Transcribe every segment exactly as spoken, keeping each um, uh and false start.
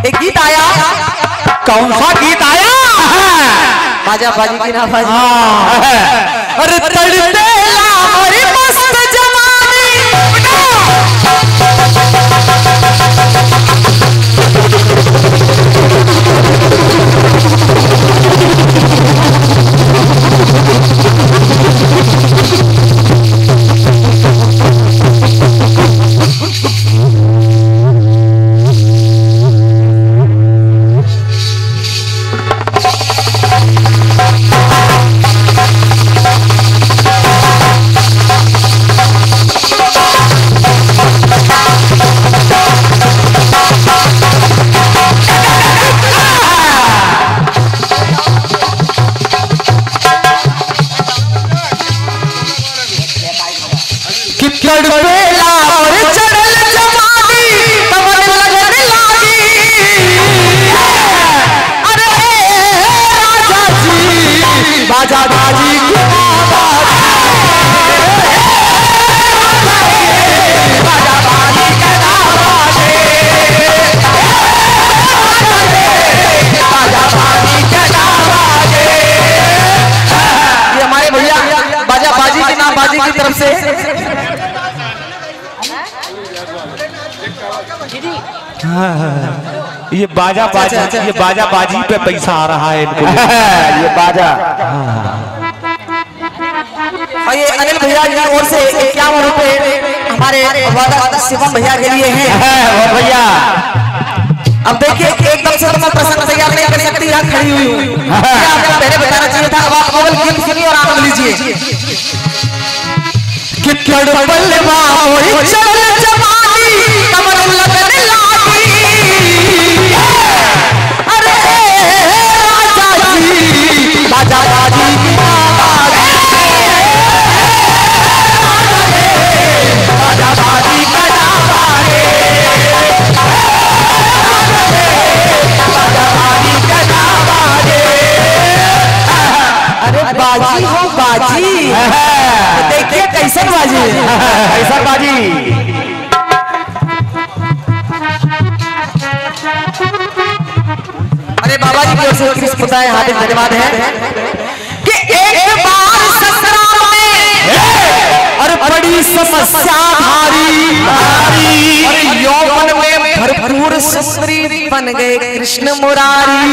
एक गीत आया। कौन सा गीत आया? बाजा बाजी की ना बाजी। अरे तड़पेला हमारी मस्त जवानी। तड़पेला और चढ़ल जवानी कमर लगन लागी। अरे राजा जी बाजा बाजी की आवाज। बाजा बाजी की आवाज। बाजा बाजी की आवाज। ये हमारे भैया बाजा बाजी की ना बाजी की तरफ से ये बाजा बाजी ये बाजा बाजी पे पैसा आ रहा है इनको। ये बाजा और ये अनिल भैया की ओर से इक्यावन रुपए हमारे शिवम भैया के लिए हैं। भैया अब देखिए एकदम से मैं प्रसंग तैयार नहीं कर सकती, यहाँ खड़ी हुई हूँ। आपको पहले बताना चाहिए था। अब आप केवल गीत सुनिए और आनंद लीजिए। कि तड़पेला और चढ़ल जवानी कमर लगन लागी। अरे राजा जी बाजा बाजी की आवाज। बाजा बाजी का आवाज। बाजा बाजी का आवाज। अरे बाजी हो बाजी, देखिए कैसन बाजी कैसन बाजी। अरे बाबा जी की ओर से कृष्ण बताए हार्दिक धन्यवाद है कि एक बार ससुराल में और बड़ी समस्या भारी और यौवन में भरपूर सुंदरी बन गए कृष्ण मुरारी।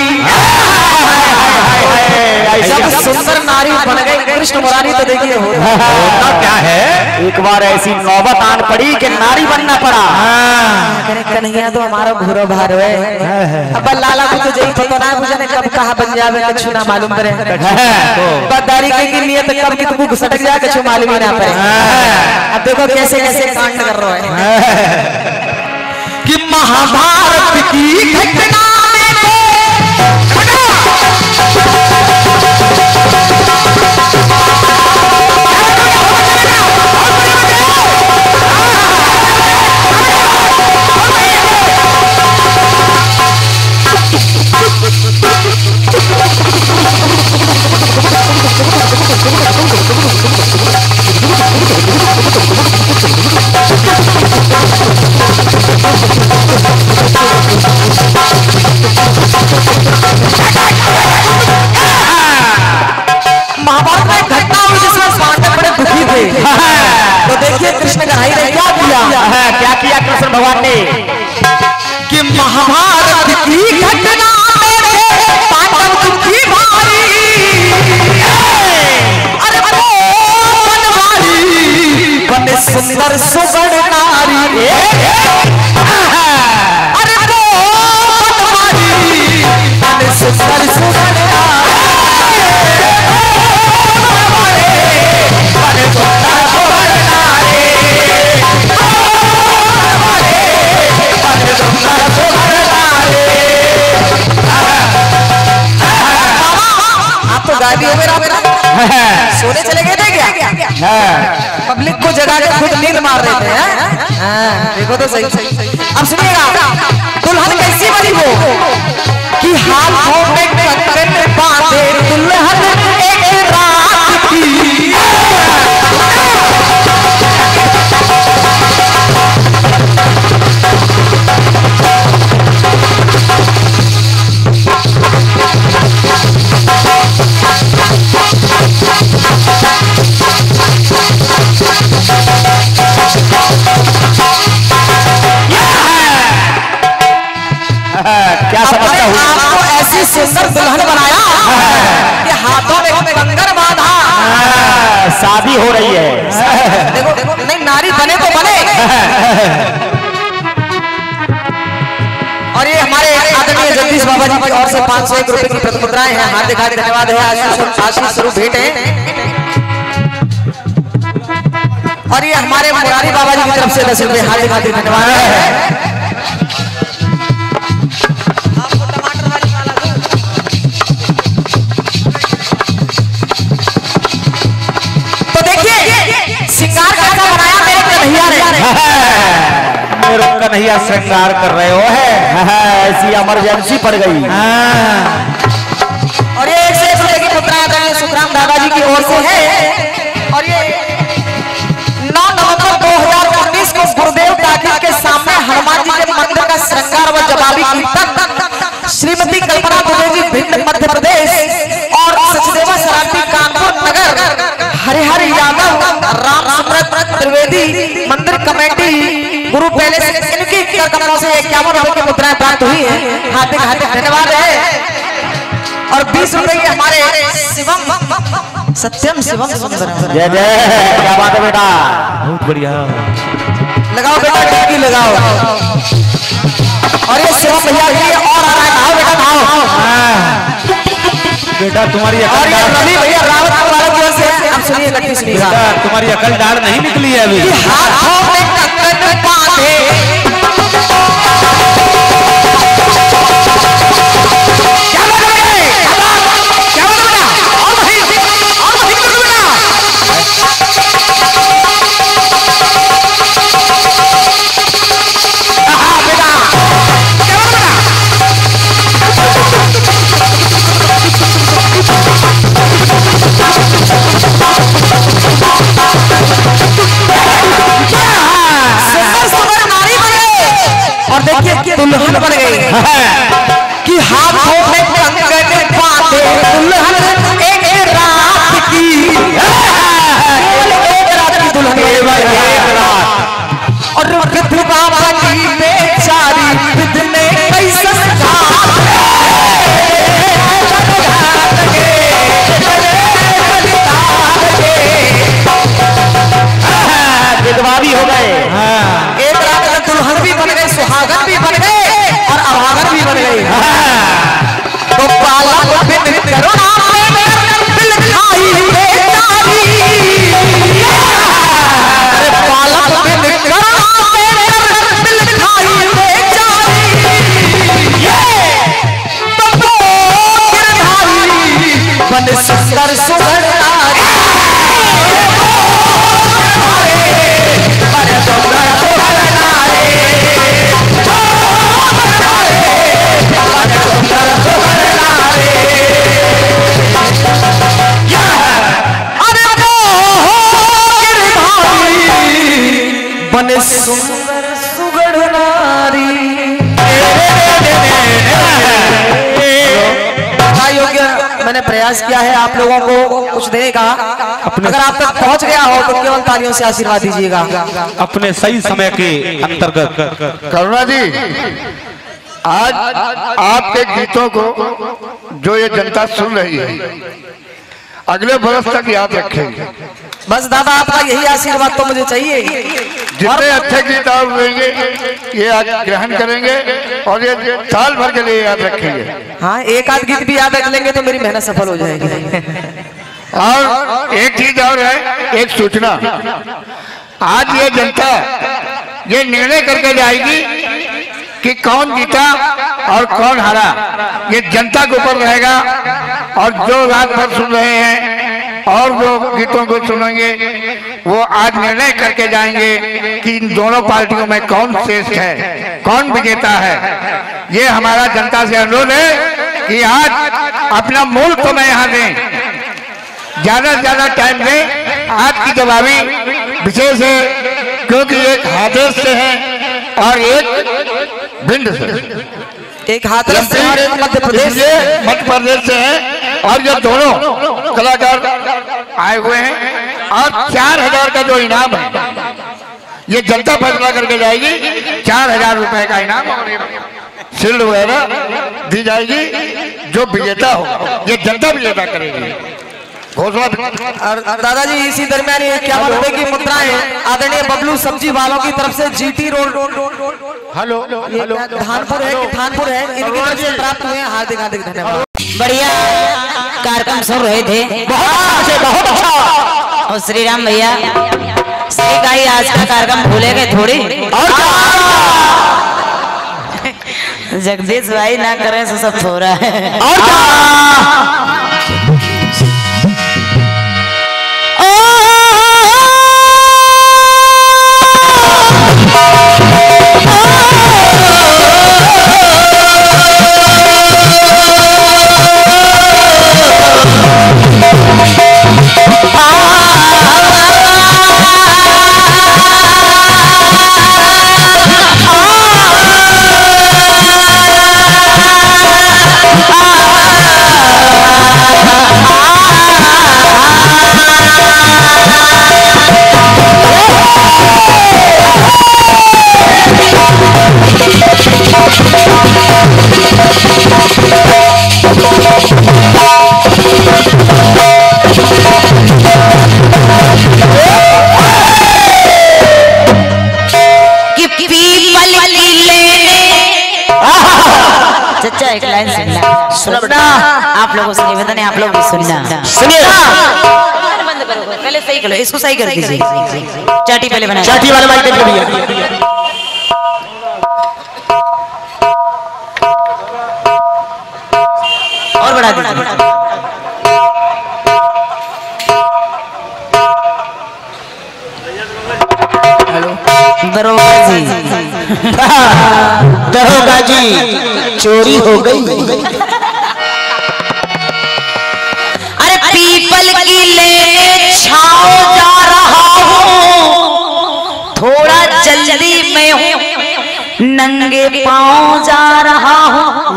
जब सुंदर नारी बन गए कृष्ण मुरारी तो देखिए होता क्या है। एक बार ऐसी नौबत आन पड़ी कि नारी बनना पड़ा। कन्हैया तो हमारा घोरो भार है। अब लाला को तो जई पता ना मुझे कब कहा बन जावे कुछ ना मालूम करे। बददारी की नियत कब कि तुमको सटक जाए कुछ मालूम ही ना पड़े। अब देखो कैसे कैसे कांड कर रहा है कि महाभारत की घटना महाभारत में घटना हुई जिसमें पांडव बड़े दुखी थे। तो देखिए कृष्ण कन्हैया ने क्या किया है। क्या किया कृष्ण भगवान ने कि महाभारत की घटना में पांडव दुखी भारी। अरे बनवारी बने सुंदर सुगढ़ नारी। अरे बनवारी बने सुंदर सुगढ़ नारी। आप तो गाड़ी हो मेरा मेरा सोने चले गए थे क्या? पब्लिक को जगा के खुद नींद मार रहे थे। देखो तो सही। अब सुनिएगा दुल्हन कैसी बनी वो कि हाथों में कंगन बांधे दुल्हन एक रात की। सुंदर दुल्हन बनाया कि हाथों में कंगन बांधा। शादी हो रही है। देखो नहीं, नारी बने तो बने। और ये हमारे आदरणीय जगदीश बाबा जी की ओर से पांच सौ एक रुपए की प्रतिमुद्राएं हैं। हार्दिक हार्दिक धन्यवाद है। आशीष स्वरूप भेंट है। और ये हमारे मुरारी बाबा जी की तरफ से दस रुपए हार्दिक हार्दिक धन्यवाद है। तो देखिए श्रृंगार कैसा बनाया मेरे कन्हैया ने। मेरे कन्हैया श्रृंगार कर रहे हो है, ऐसी इमरजेंसी पड़ गई। और ये एक से एक रुपए की मुद्राएं सुखराम दादाजी की ओर से है। और ये नौ नवंबर दो हजार उन्नीस को गुरुदेव टाकिज के सामने हनुमान जी के मंदिर का श्रृंगार व जवाबी कीर्तन श्रीमती कल्पना दुबे जी भिंड मध्य प्रदेश और सचदेवा सराठी कानपुर नगर हरिहर यादव राम सुब्रत त्रिवेदी मंदिर कमेटी गुरु पैलेस इनकी कदमों से इक्यावन रुपए की मुद्राएं प्राप्त हुई है। हार्दिक हार्दिक धन्यवाद है। और बीस रुपए की हमारे शिवम सत्यम शिवम सुंदर। जय जय, क्या बात है बेटा, बहुत बढ़िया। लगाओ बेटा, टिक्की लगाओ। और ये शिवम भैया के लिए और आ रहा है। आओ बेटा आओ। बेटा तुम्हारी और अकल ये रवि भैया रावत वालों की ओर से आप सुनिए, लकी सुनिए। बेटा तुम्हारी अकल डाल नहीं निकली है अभी। हाथों में कंगन बांधे दुल्हन बन गई कि हाथों में कंगन बांधे दुल्हन एक रात की। एक रात की दुल्हन एक रात। और विधवा की बेचारी विधने कैसे विधवा भी हो गए। एक रात में दुल्हन भी बन गई, सुहागन भी बन गए और अभागन भी बन गई। तो पालक बिन करुणा में दिल खाई बेचारी। अरे पालक बिन करुणा में दिल खाई बेचारी। तो गिरधारी बन सुंदर सुंदर बने सुंदर सुगढ़ नारी। योग्य मैंने प्रयास किया है आप लोगों को कुछ देने का। अगर आप तक पहुंच गया हो तो केवल तालियों से आशीर्वाद दीजिएगा। अपने सही समय के अंतर्गत। करुणा जी, आज आपके गीतों को जो ये जनता सुन रही है अगले बरस तक याद रखेगी। बस दादा आपका यही आशीर्वाद तो मुझे चाहिए। जितने अच्छे गीत आप लेंगे ये आज ग्रहण करेंगे और ये साल भर के लिए याद रखेंगे। हाँ, एक आध गीत भी याद रख लेंगे तो मेरी मेहनत सफल हो जाएगी। और एक चीज और है, एक सूचना। आज ये जनता ये निर्णय करके जाएगी कि कौन जीता और कौन हारा। ये जनता के ऊपर रहेगा। और जो रात भर सुन रहे हैं और जो गीतों को सुनेंगे वो आज निर्णय करके जाएंगे कि इन दोनों पार्टियों में कौन श्रेष्ठ है, कौन विजेता है। ये हमारा जनता से अनुरोध है कि आज अपना मूल समय यहाँ दें, ज्यादा से ज्यादा टाइम दें। आज की जवाबी विशेष है क्योंकि एक हाथरस से है और एक भिंड से, एक हाथरस से और एक मध्य प्रदेश से मध्य प्रदेश से है। और ये दोनों कलाकार आए हुए हैं और चार हजार का जो इनाम है ये जनता फैसला करके जाएगी। चार हजार रुपए का इनाम और शील्ड वगैरह दी जाएगी। जो विजेता होगा ये जनता विजेता करेगी। घोषणा। और दादाजी इसी दरमियान ये क्या बात है कि मुद्राएं आदरणीय बबलू सब्जी वालों की तरफ से GT road hello hello Dhanpur है कि थानपुर है इनकी तरफ से प्राप्त हुए हैं। हार्दिक हार्दिक धन्यवाद। बढ़िया कार्यक्रम सुन रहे थे, बहुत अच्छे, बहुत अच्छा। और श्री राम भैया सही कही, आज का कार्यक्रम भूले गए थोड़ी। जगदीश भाई ना करें तो सब हो रहा है। और एक लाइन सुनना सुनना आप लोगों से निवेदन है, आप लोग भी सुनना। सुनिए बंद करो, पहले सही करो, इसको सही कर दीजिए। चाटी पहले बना, चाटी वाला माइक देखो भैया। और बढ़ा दीजिए। दरोगा जी, दरोगा जी चोरी हो गई। अरे पीपल की लेने छाओ जा रहा हूँ, थोड़ा जल्दी में हूँ, नंगे पाँव जा रहा हूँ।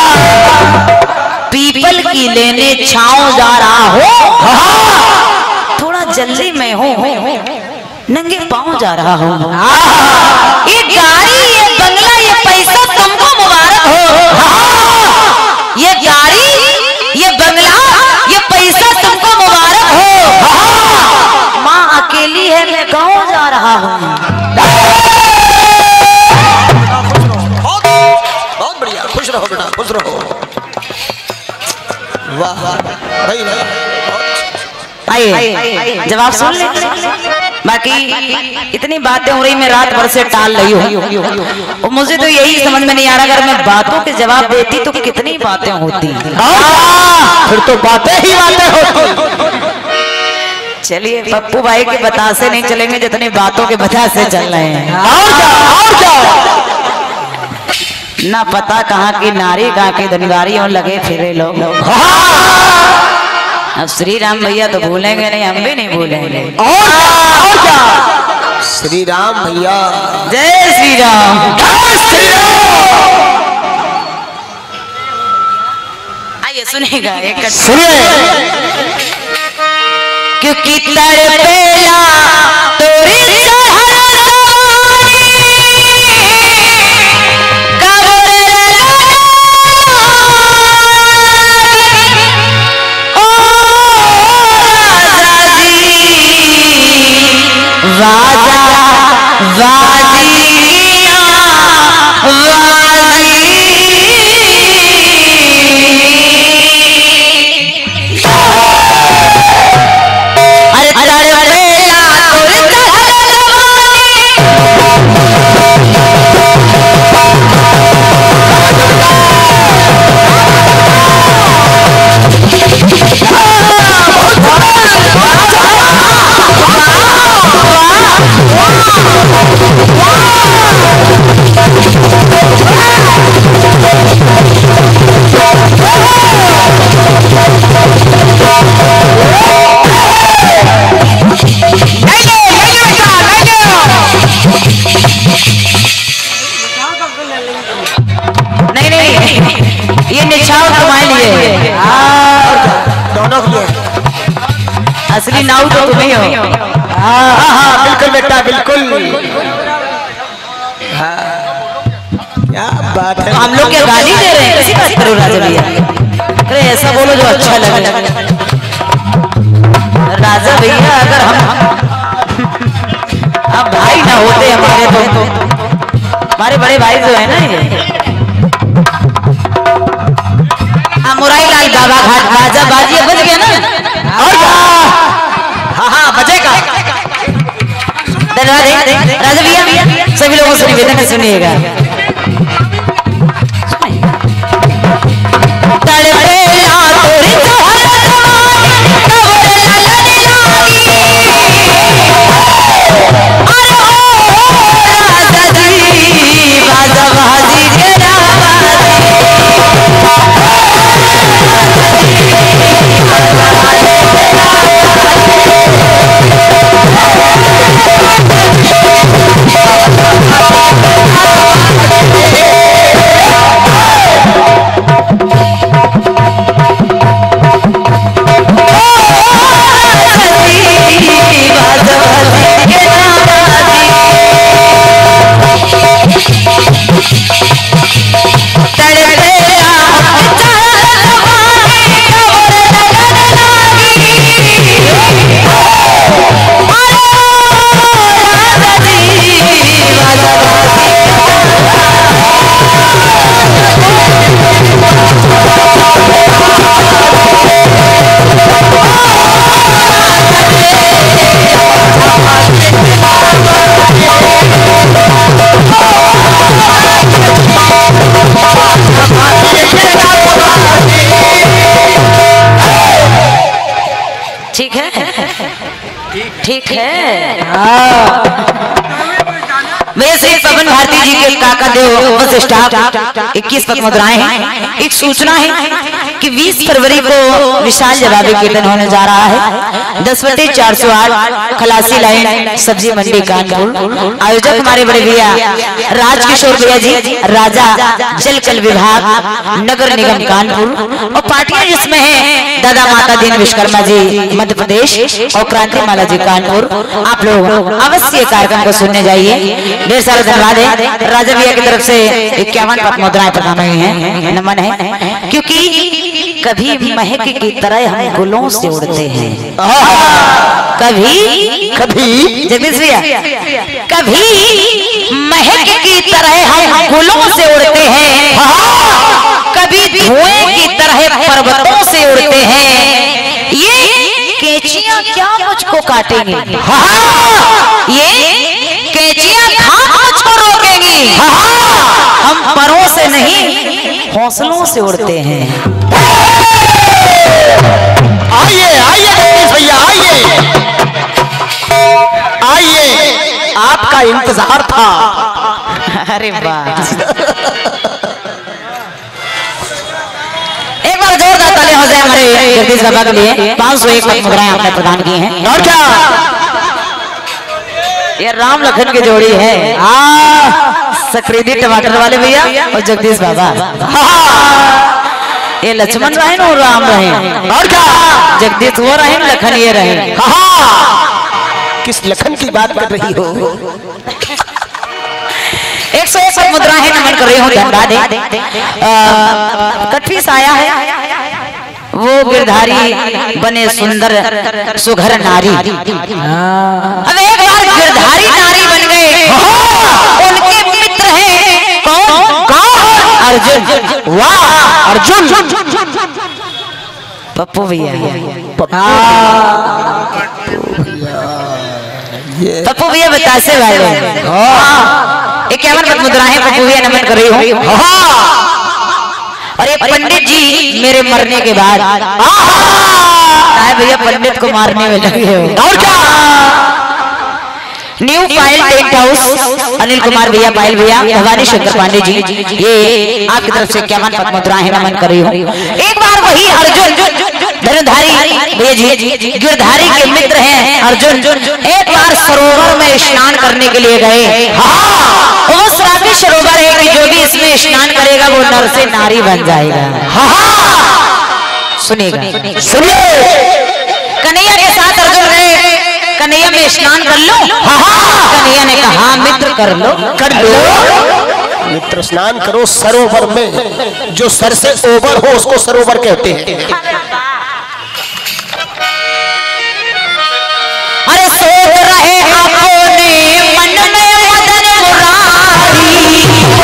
पीपल की लेने छाओ जा रहा हूँ, थोड़ा जल्दी में हूँ, नंगे पाँव जा रहा हूँ। ये गाड़ी, ये बंगला, ये पैसा तुमको मुबारक हो। ये गाड़ी, ये बंगला, ये पैसा तुमको मुबारक हो। माँ अकेली है, मैं गाँव जा रहा हूँ। बहुत बढ़िया, खुश रहो बेटा, खुश रहो। वाह वाह भाई भाई। आइए जवाब सुन ले। बाकी इतनी बातें हो रही, मैं रात भर से टाल रही हूँ और मुझे तो यही समझ में नहीं आ रहा, अगर मैं बातों के जवाब देती तो कितनी बातें होती। फिर तो बातें ही बातें होती। चलिए पप्पू भाई के बतासे नहीं चलेंगे जितनी बातों के बतासे चल रहे हैं। और क्या, और क्या। ना पता कहाँ की नारी कहाँ की धनगारी और लगे फिरे लोग। अब श्री राम भैया तो भूलेंगे नहीं, हम भी नहीं भूलेंगे। और और क्या। श्री राम भैया, जय श्री राम, जय श्री राम। आइए सुनेगा एक सुनिए। क्योंकि तड़पेला तोरी वाजा वाजिया वाजी। अरे अरे बेला तोरे असली नाव तो तुम ही हो। हाँ हाँ बिल्कुल बेटा बिल्कुल। क्या बात है। हम लोग क्या गाली दे रहे हैं? कैसी बात करो राजा भैया? अरे ऐसा बोलो जो अच्छा लगे। राजा भैया अगर हम अब भाई ना होते हमारे तो हमारे बड़े भाई जो है ना ये मुरारी लाल बाबा घाट बाजा बाजी बज गया ना। और हाँ हाँ बजेगा। राजा भैया सभी लोगों से निवेदन है, सुनिएगा। ठीक है ठीक है। वैसे पवन भारती जी के काका देव बस स्टाफ इक्कीस पद मुद्राएं हैं। एक सूचना है कि बीस फरवरी को विशाल जवाबी कीर्तन होने जा रहा है। दस बजे चार सौ आठ खलासी लाइन सब्जी मंडी कानपुर। आयोजक हमारे बड़े भैया राजकिशोर भैया जी, राजा जलकल विभाग नगर निगम कानपुर। और पार्टियां जिसमें है दादा माता दीन विश्वकर्मा जी मध्य प्रदेश और क्रांति माला जी कानपुर। आप लोग अवश्य कार्यक्रम को सुनने जाइए। ढेर सारा धन्यवाद है। राजा भैया की तरफ से इक्यावन पद मुद्राएं प्रदान हुई हैं, नमन है। क्योंकि कभी महक की तरह हम गुलों से उड़ते हैं, कभी कभी जगदीश भैया कभी महक की तरह हम गुलों से उड़ते हैं, कभी धुएं की तरह पर्वतों से उड़ते हैं। ये कैचियां क्या मुझको काटेंगी, ये कैचियां कहाँ मुझको रोकेंगी। हम परों से नहीं हौसलों से उड़ते हैं। आइए आइए भैया आइए आइए, आपका इंतजार था। अरे वाह, एक बार जोरदार ताली हो जाए हमारे जगदीश बाबा के लिए। पाँच सौ एक मुद्राएं आपने प्रदान की हैं। और क्या ये राम लखन की जोड़ी है, सक्रीदी टमाटर वाले भैया और जगदीश बाबा। ये लक्ष्मण रहे और राम रहे, और क्या जगदीश वो रहे लखन ये रहे। किस लखन की बात कर रही हो? एक सौ एक मुद्राएं नमन कर रही हूँ, धन्यवाद है। कटवी साया है वो गिरधारी बने सुंदर सुघर नारी। अब एक बार गिरधारी नारी बन गए, उनके मित्र हैं कौन? कौन? अर्जुन। वाह, अर्जुन पप्पू भैया, पप्पू भैया बतासे वाले। इक्यावन पद मुद्राएं पप्पू भैया नमन कर रही हूँ। और ये पंडित जी मेरे मरने के बाद भैया पंडित को मारने में लगे हो। और क्या new Payal tent house Anil Kumar भैया, पायल भैया, भवानी शंकर पांडे जी, ये आपकी तरफ से इक्यावन पद मुद्राएं नमन कर रही हूँ। एक बार वही अर्जुन धनुधारी भैया जी गिरधारी के मित्र हैं अर्जुन, एक बार सरोवर में स्नान करने के लिए गए। वो श्राव्य सरोवर है कि जो भी इसमें स्नान करेगा वो नर से नारी बन जाएगा। सुनिएगा, सुनिए। कन्हैया के साथ अर्जुन गए, कन्हैया में स्नान कर लो। कन्हैया ने कहा मित्र कर लो, कर लो। मित्र स्नान करो सरोवर में, जो सर से ओवर हो उसको सरोवर कहते हैं। अरे सोच रहे अपने मन में मदन मुरारी,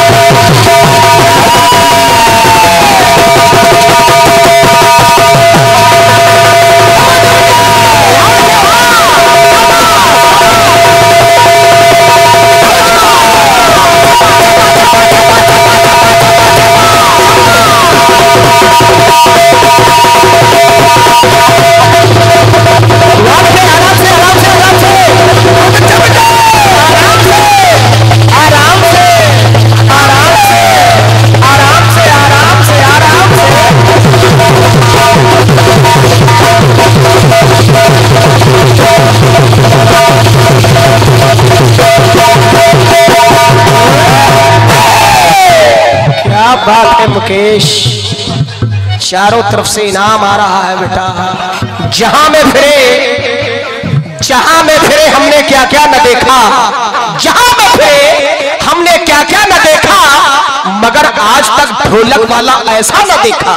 बात है मुकेश, चारों तरफ से इनाम आ रहा है बेटा। जहां में फिरे जहां में फिरे हमने क्या क्या न देखा, जहां में फिरे हमने क्या क्या न देखा, मगर आज तक ढोलक वाला ऐसा न देखा।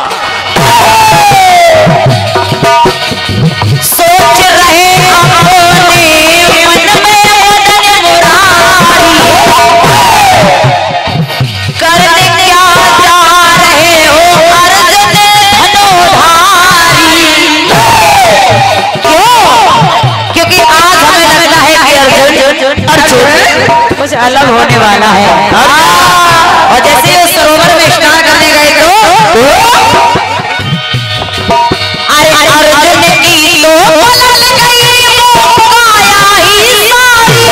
सोच रहे अपने मन में मदन मुरारी, करने क्या जा रहे हो अर्ज धनोधारी। क्यों? क्योंकि आज हमें लगता है कि अर्जुन अर्जुन कुछ अलग होने वाला है। और जैसे उस सरोवर में स्नान करने गए तो अरे अर्जुन की तो पलट गई वो काया ही सारी।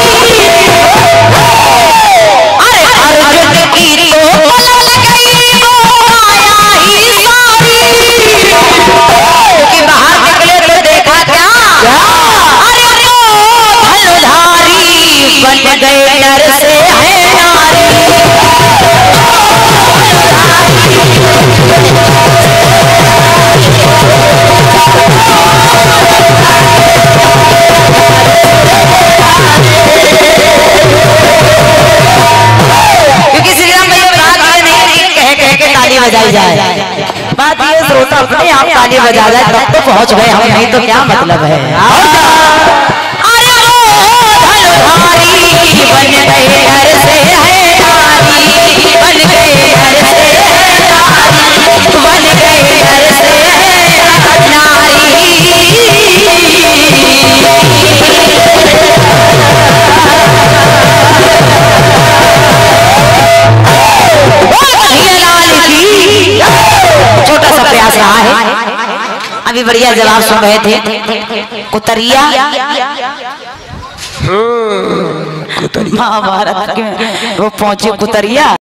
अरे अर्जुन की तो पलट गई वो काया ही सारी। क्योंकि बाहर निकले तो देखा क्या, अरे वो धनुधारी बन गए नर से है नारी। बजाई जाए, बात ये श्रोता अपने आप ताली बजा जाए तब तो पहुंच गए हम, नहीं तो क्या मतलब है। अरे वो धनुधारी बन गए हर से है नारी, बन गए हर से है नारी, बन गए हर से है नारी। छोटा सा प्रयास रहा है, अभी बढ़िया जवाब सुन रहे थे। कुतरिया महाभारत के वो पहुंचे कुतरिया।